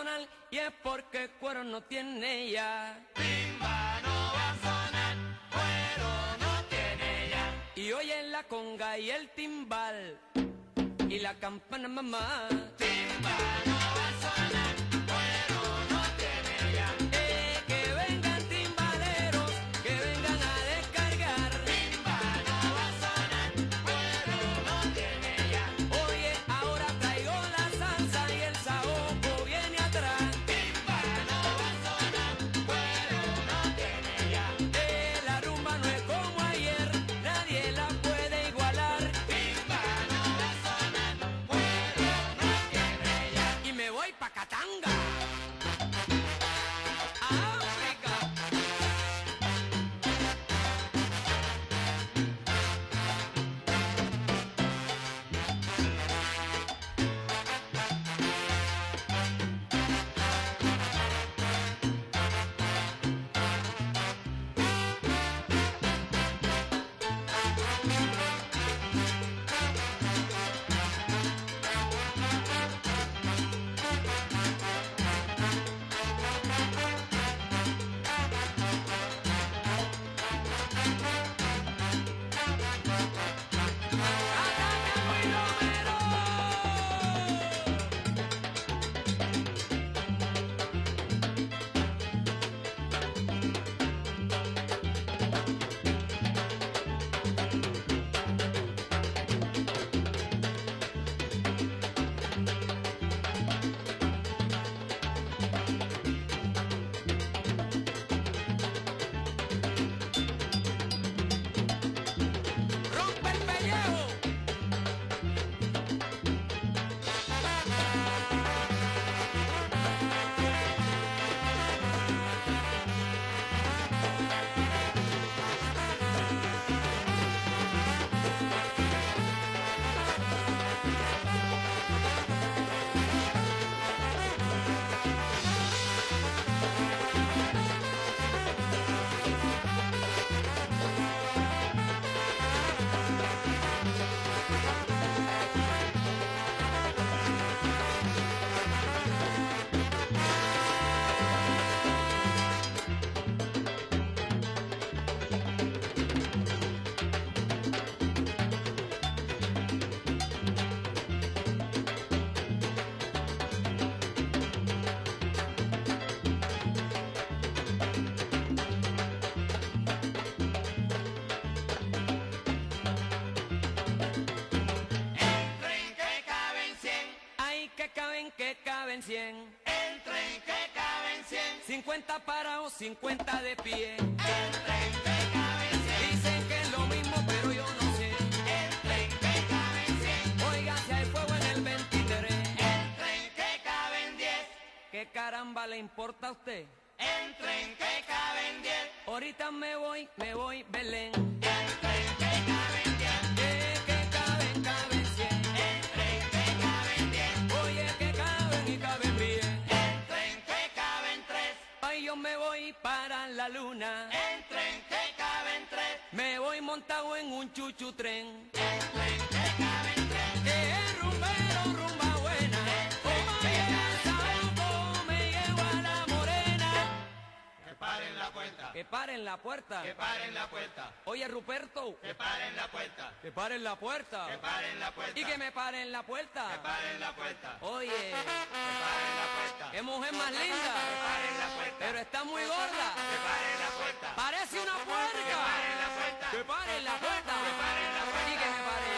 sonar y es porque cuero no tiene ya. Timba no va a sonar, cuero no tiene ya. Y oye la conga y el timbal y la campana mamá. Timba no va a sonar, cuero no tiene ya. Que vengan timbaleros, que vengan a descargar. Timba no va a sonar, cuero no tiene ya. Oye, ahora traigo la salsa y el saoco viene atrás. Timba no va a sonar, cuero no tiene ya. La rumba no es como ayer, nadie la puede igualar. Timba no va a sonar, cuero no tiene ya. Y me voy pa' Katanga, África. ¡Ataca, Guilomero! ¡Rompe el pellejo! Entren que caben 100, Ay, que caben 100. entren que caben 100, 50 parados, 50 de pie. entren que caben 100, Dicen que es lo mismo, pero yo no sé. entren que caben 100, Oiga, si hay fuego en el 23, entren que caben 10, ¿qué caramba le importa a usted? entren que caben 10, Ahorita me voy, Belén. entren que caben 10, Que caben 100. entren que caben 10, Oye, que caben y caben bien. entren que caben 3, Ay, yo me voy para la luna. entren que caben 3, Me voy montado en un chuchu tren. entren que caben 3, Que es rumbero, rumba buena. Como llega el saoco, me llevo a la morena. que paren la puerta, Que paren la puerta. que paren la puerta, Oye, Ruperto, que paren la puerta, que paren la puerta. que paren la puerta, Y que me paren la que puerta. paren la puerta, Oye, que paren la puerta, qué mujer más linda. que paren la puerta, Pero está muy gorda. que paren la puerta, Parece una puerca. que paren la puerta, Que paren la puerta. que paren la puerta. Y que me paren